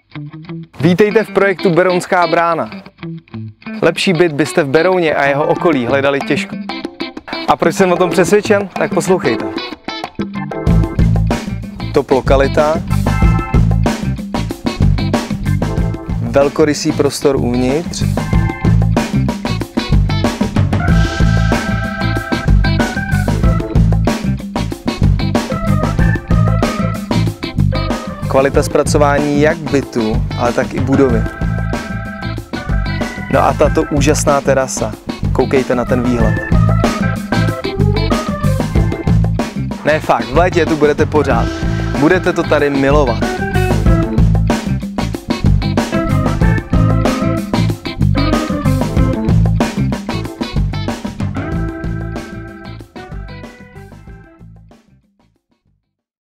Vítejte v projektu Berounská brána. Lepší byt byste v Berouně a jeho okolí hledali těžko. A proč jsem o tom přesvědčen? Tak poslouchejte. Top lokalita, velkorysý prostor uvnitř, kvalita zpracování jak bytu, ale tak i budovy. No a tato úžasná terasa. Koukejte na ten výhled. Ne fakt, v létě tu budete pořád. Budete to tady milovat.